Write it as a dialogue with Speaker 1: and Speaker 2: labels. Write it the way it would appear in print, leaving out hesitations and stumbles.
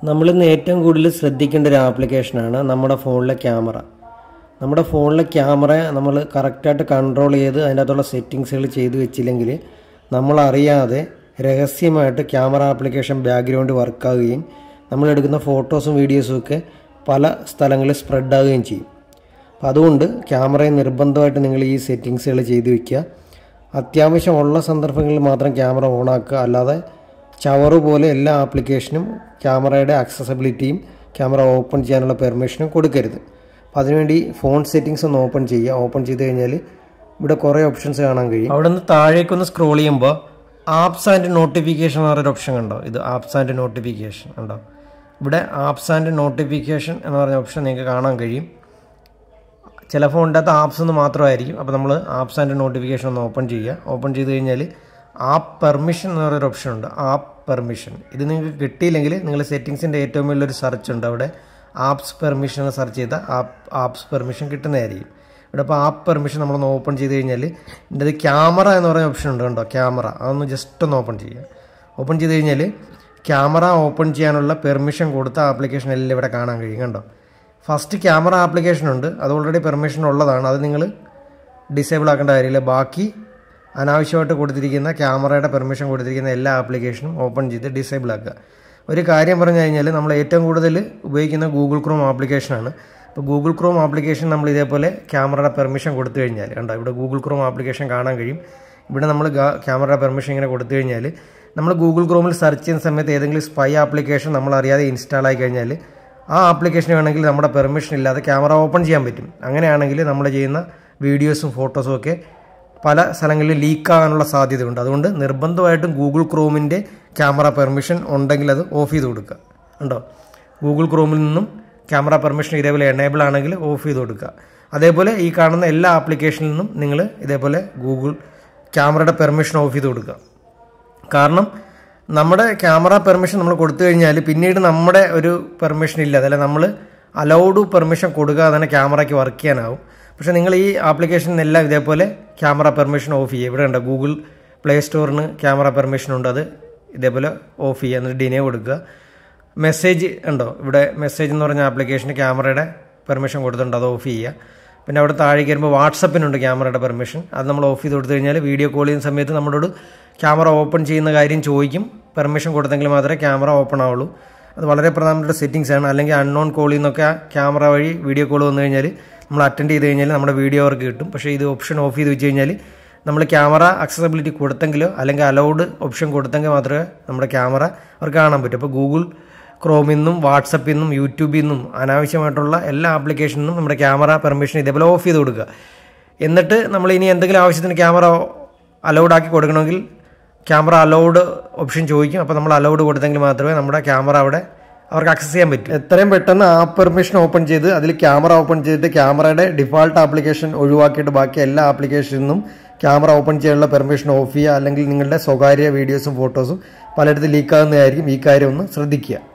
Speaker 1: നമ്മളിന്ന് ഏറ്റവും കൂടുതൽ ശ്രദ്ധിക്കേണ്ട ഒരു ആപ്ലിക്കേഷനാണ് നമ്മുടെ ഫോണിലെ ക്യാമറ. നമ്മുടെ ഫോണിലെ ക്യാമറ നമ്മൾ കറക്റ്റായിട്ട് കൺട്രോൾ ചെയ്ത് അതിനകത്തുള്ള സെറ്റിങ്സുകൾ ചെയ്ത് വെച്ചില്ലെങ്കിൽ നമ്മളറിയാതെ രഹസ്യമായിട്ട് ക്യാമറ ആപ്ലിക്കേഷൻ ബാക്ക്ഗ്രൗണ്ട് വർക്കാവുകയും നമ്മളെടുക്കുന്ന ഫോട്ടോസും വീഡിയോസും ഒക്കെ പല സ്ഥലങ്ങളിൽ സ്പ്രെഡാവുകയും ചെയ്യും. അപ്പോൾ അതുകൊണ്ട് ക്യാമറയെ നിർബന്ധമായിട്ട് നിങ്ങൾ ഈ സെറ്റിങ്സുകൾ ചെയ്ത് വയ്ക്കുക. അത്യാവശ്യമുള്ള സന്ദർഭങ്ങളിൽ മാത്രം ക്യാമറ ഓണാക്കുക. അല്ലാതെ ചവറ് പോലെ എല്ലാ ആപ്ലിക്കേഷനും ക്യാമറയുടെ ആക്സസിബിലിറ്റിയും ക്യാമറ ഓപ്പൺ ചെയ്യാനുള്ള പെർമിഷനും കൊടുക്കരുത്. അപ്പോൾ അതിനുവേണ്ടി ഫോൺ സെറ്റിങ്സ് ഒന്ന് ഓപ്പൺ ചെയ്യുക. ഓപ്പൺ ചെയ്ത് കഴിഞ്ഞാൽ ഇവിടെ കുറേ ഓപ്ഷൻസ് കാണാൻ കഴിയും. അവിടെ നിന്ന് താഴേക്കൊന്ന് സ്ക്രോൾ ചെയ്യുമ്പോൾ ആപ്സ് ആൻഡ് നോട്ടിഫിക്കേഷൻ എന്ന് പറഞ്ഞൊരു ഓപ്ഷൻ കണ്ടോ? ഇത് ആപ്സ് ആൻഡ് നോട്ടിഫിക്കേഷൻ ഉണ്ടോ? ഇവിടെ ആപ്സ് ആൻഡ് നോട്ടിഫിക്കേഷൻ എന്ന് പറഞ്ഞ ഓപ്ഷൻ നിങ്ങൾക്ക് കാണാൻ കഴിയും. ചില ഫോണിൻ്റെ അകത്ത് ആപ്സ് ഒന്ന് മാത്രമായിരിക്കും. അപ്പോൾ നമ്മൾ ആപ്സ് ആൻഡ് നോട്ടിഫിക്കേഷൻ ഒന്ന് ഓപ്പൺ ചെയ്യുക. ഓപ്പൺ ചെയ്ത് കഴിഞ്ഞാൽ ആപ്പ് പെർമിഷൻ എന്ന് പറയുന്നൊരു ഓപ്ഷൻ ഉണ്ട്. ആപ്പ് പെർമിഷൻ ഇത് നിങ്ങൾക്ക് കിട്ടിയില്ലെങ്കിൽ നിങ്ങൾ സെറ്റിങ്സിൻ്റെ ഏറ്റവും വലിയൊരു സെർച്ച് ഉണ്ട്. അവിടെ ആപ്സ് പെർമിഷൻ എന്ന് സെർച്ച് ചെയ്താൽ ആപ്സ് പെർമിഷൻ കിട്ടുന്നതായിരിക്കും. ഇവിടെ ഇപ്പോൾ ആപ്പ് പെർമിഷൻ നമ്മളൊന്ന് ഓപ്പൺ ചെയ്ത് കഴിഞ്ഞാൽ ഇതിൻ്റെ അത് ക്യാമറ എന്ന് പറയുന്ന ഓപ്ഷൻ ഉണ്ട് കണ്ടോ? ക്യാമറ അതൊന്ന് ജസ്റ്റ് ഒന്ന് ഓപ്പൺ ചെയ്യുക. ഓപ്പൺ ചെയ്ത് കഴിഞ്ഞാൽ ക്യാമറ ഓപ്പൺ ചെയ്യാനുള്ള പെർമിഷൻ കൊടുത്ത ആപ്ലിക്കേഷൻ എല്ലാം ഇവിടെ കാണാൻ കഴിയും കണ്ടോ? ഫസ്റ്റ് ക്യാമറ ആപ്ലിക്കേഷൻ ഉണ്ട്, അത് ഓൾറെഡി പെർമിഷൻ ഉള്ളതാണ്. അത് നിങ്ങൾ ഡിസേബിൾ ആക്കേണ്ട കാര്യമില്ല. ബാക്കി അനാവശ്യമായിട്ട് കൊടുത്തിരിക്കുന്ന ക്യാമറയുടെ പെർമിഷൻ കൊടുത്തിരിക്കുന്ന എല്ലാ ആപ്ലിക്കേഷനും ഓപ്പൺ ചെയ്ത് ഡിസേബിൾ ആക്കുക. ഒരു കാര്യം പറഞ്ഞു കഴിഞ്ഞാൽ നമ്മൾ ഏറ്റവും കൂടുതൽ ഉപയോഗിക്കുന്ന ഗൂഗിൾ ക്രോം ആപ്ലിക്കേഷനാണ്. ഇപ്പോൾ ഗൂഗിൾ ക്രോം ആപ്ലിക്കേഷൻ നമ്മൾ ഇതേപോലെ ക്യാമറയുടെ പെർമിഷൻ കൊടുത്തു കഴിഞ്ഞാൽ കണ്ടോ ഇവിടെ ഗൂഗിൾ ക്രോം ആപ്ലിക്കേഷൻ കാണാൻ കഴിയും. ഇവിടെ നമ്മൾ ക്യാമറയുടെ പെർമിഷൻ ഇങ്ങനെ കൊടുത്തു കഴിഞ്ഞാൽ നമ്മൾ ഗൂഗിൾ ക്രോമിൽ സെർച്ച് ചെയ്യുന്ന സമയത്ത് ഏതെങ്കിലും സ്പൈ ആപ്ലിക്കേഷൻ നമ്മൾ അറിയാതെ ഇൻസ്റ്റാൾ ആയി കഴിഞ്ഞാൽ ആ ആപ്ലിക്കേഷൻ വേണമെങ്കിൽ നമ്മുടെ പെർമിഷൻ ഇല്ലാതെ ക്യാമറ ഓപ്പൺ ചെയ്യാൻ പറ്റും. അങ്ങനെയാണെങ്കിൽ നമ്മൾ ചെയ്യുന്ന വീഡിയോസും ഫോട്ടോസും ഒക്കെ പല സ്ഥലങ്ങളിൽ ലീക്കാകാനുള്ള സാധ്യതയുണ്ട്. അതുകൊണ്ട് നിർബന്ധമായിട്ടും ഗൂഗിൾ ക്രോമിൻ്റെ ക്യാമറ പെർമിഷൻ ഉണ്ടെങ്കിൽ അത് ഓഫ് ചെയ്ത് കൊടുക്കുക. ഉണ്ടോ? ഗൂഗിൾ ക്രോമിൽ നിന്നും ക്യാമറ പെർമിഷൻ ഇതേപോലെ എനേബിൾ ആണെങ്കിൽ ഓഫ് ചെയ്ത് കൊടുക്കുക. അതേപോലെ ഈ കാണുന്ന എല്ലാ ആപ്ലിക്കേഷനിൽ നിന്നും നിങ്ങൾ ഇതേപോലെ ഗൂഗിൾ ക്യാമറയുടെ പെർമിഷൻ ഓഫ് ചെയ്ത് കൊടുക്കുക. കാരണം നമ്മുടെ ക്യാമറ പെർമിഷൻ നമ്മൾ കൊടുത്തു കഴിഞ്ഞാൽ പിന്നീട് നമ്മുടെ ഒരു പെർമിഷൻ ഇല്ല, അതല്ല നമ്മൾ അലൗഡ് പെർമിഷൻ കൊടുക്കാതെ തന്നെ ക്യാമറയ്ക്ക് വർക്ക് ചെയ്യാനാവും. പക്ഷേ നിങ്ങൾ ഈ ആപ്ലിക്കേഷനെല്ലാം ഇതേപോലെ ക്യാമറ പെർമിഷൻ ഓഫ് ചെയ്യുക. ഇവിടെ ഉണ്ട് ഗൂഗിൾ പ്ലേ സ്റ്റോറിന് ക്യാമറ പെർമിഷൻ ഉണ്ട്, അത് ഇതേപോലെ ഓഫ് ചെയ്യുക. എന്നിട്ട് ഡിനേ കൊടുക്കുക. മെസ്സേജ് ഉണ്ടോ? ഇവിടെ മെസ്സേജ് എന്ന് പറഞ്ഞ ആപ്ലിക്കേഷന് ക്യാമറയുടെ പെർമിഷൻ കൊടുത്തിട്ടുണ്ട്, അത് ഓഫ് ചെയ്യുക. പിന്നെ അവിടെ താഴേക്ക് വരുമ്പോൾ വാട്സപ്പിനുണ്ട് ക്യാമറയുടെ പെർമിഷൻ, അത് നമ്മൾ ഓഫ് ചെയ്ത് കൊടുത്തു കഴിഞ്ഞാൽ വീഡിയോ കോൾ ചെയ്യുന്ന സമയത്ത് നമ്മളോട് ക്യാമറ ഓപ്പൺ ചെയ്യുന്ന കാര്യം ചോദിക്കും. പെർമിഷൻ കൊടുത്തെങ്കിൽ മാത്രമേ ക്യാമറ ഓപ്പൺ ആവുള്ളൂ. അത് വളരെ പ്രധാനപ്പെട്ട സെറ്റിങ്സ് ആണ്. അല്ലെങ്കിൽ അൺനോൺ കോളിൽ നിന്നൊക്കെ ക്യാമറ വഴി വീഡിയോ കോൾ വന്നു കഴിഞ്ഞാൽ നമ്മൾ അറ്റൻഡ് ചെയ്ത് കഴിഞ്ഞാൽ നമ്മുടെ വീഡിയോ അവർക്ക് കിട്ടും. പക്ഷേ ഇത് ഓപ്ഷൻ ഓഫ് ചെയ്ത് വെച്ച് കഴിഞ്ഞാൽ നമ്മൾ ക്യാമറ അക്സസിബിലിറ്റി കൊടുത്തെങ്കിലോ അല്ലെങ്കിൽ അലൗഡ് ഓപ്ഷൻ കൊടുത്തെങ്കിൽ മാത്രമേ നമ്മുടെ ക്യാമറ അവർക്ക് കാണാൻ പറ്റൂ. അപ്പോൾ ഗൂഗിൾ ക്രോമിൽ നിന്നും വാട്സപ്പിൽ നിന്നും യൂട്യൂബിൽ നിന്നും അനാവശ്യമായിട്ടുള്ള എല്ലാ ആപ്ലിക്കേഷനിൽ നിന്നും നമ്മുടെ ക്യാമറ പെർമിഷൻ ഇതേപോലെ ഓഫ് ചെയ്ത് കൊടുക്കുക. എന്നിട്ട് നമ്മൾ ഇനി എന്തെങ്കിലും ആവശ്യത്തിന് ക്യാമറ അലൗഡ് ആക്കി കൊടുക്കണമെങ്കിൽ ക്യാമറ അലൗഡ് ഓപ്ഷൻ ചോദിക്കും. അപ്പോൾ നമ്മൾ അലൗഡ് കൊടുത്തെങ്കിൽ മാത്രമേ നമ്മുടെ ക്യാമറ അവിടെ അവർക്ക് ആക്സസ് ചെയ്യാൻ പറ്റും. എത്രയും പെട്ടെന്ന് ആപ്പ് പെർമിഷൻ ഓപ്പൺ ചെയ്ത് അതിൽ ക്യാമറ ഓപ്പൺ ചെയ്തിട്ട് ക്യാമറയുടെ ഡിഫാൾട്ട് ആപ്ലിക്കേഷൻ ഒഴിവാക്കിയിട്ട് ബാക്കി എല്ലാ ആപ്ലിക്കേഷനിൽ നിന്നും ക്യാമറ ഓപ്പൺ ചെയ്യാനുള്ള പെർമിഷൻ ഓഫ് ചെയ്യുക. അല്ലെങ്കിൽ നിങ്ങളുടെ സ്വകാര്യ വീഡിയോസും ഫോട്ടോസും പലയിടത്തും ലീക്കാകുന്നതായിരിക്കും. ഈ കാര്യം ഒന്ന് ശ്രദ്ധിക്കുക.